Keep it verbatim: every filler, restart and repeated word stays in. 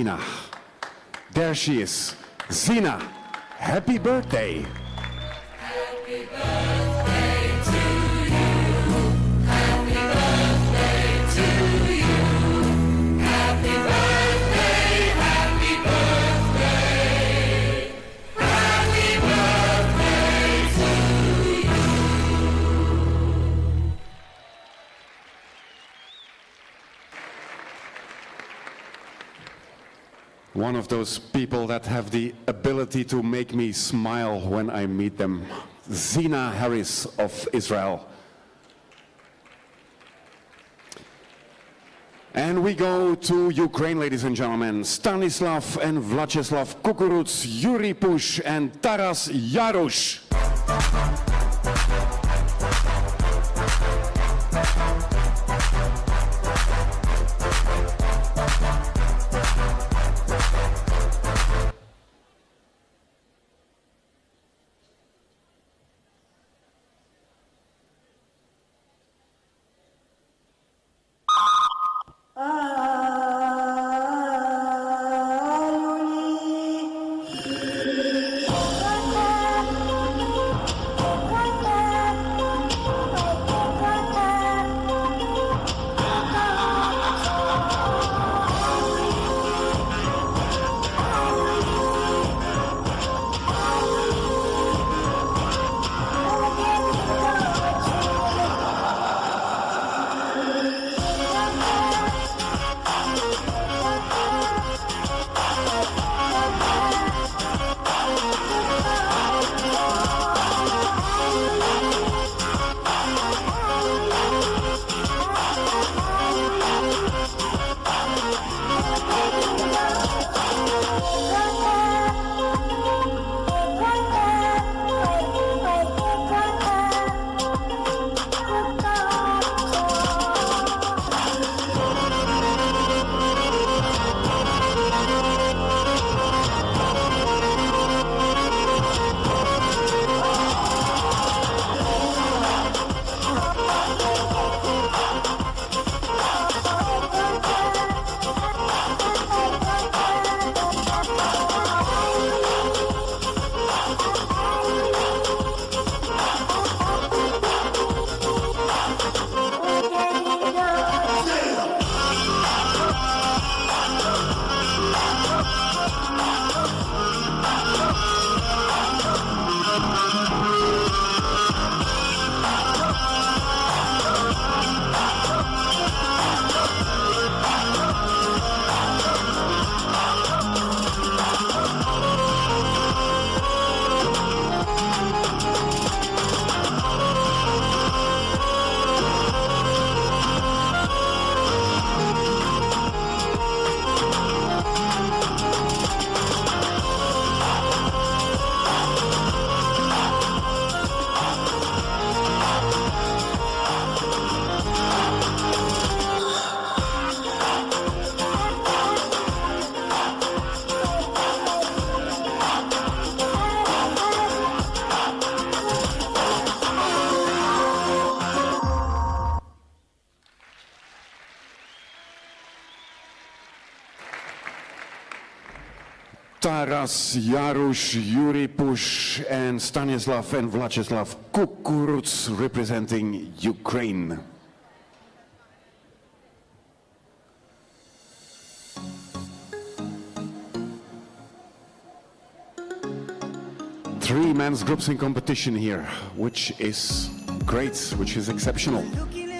Zina. There she is. Zina, happy birthday. Happy birthday to you. Happy birthday to you. Happy birthday, happy birthday. Happy birthday to you. One of those people that have the ability to make me smile when I meet them. Zina Harris of Israel. And we go to Ukraine, ladies and gentlemen. Stanislav and Vyacheslav Kukuruts, Yuri Push and Taras Yarush. Taras Yarush, Yuri Push, and Stanislav and Vyacheslav Kukuruts representing Ukraine. Three men's groups in competition here, which is great, which is exceptional.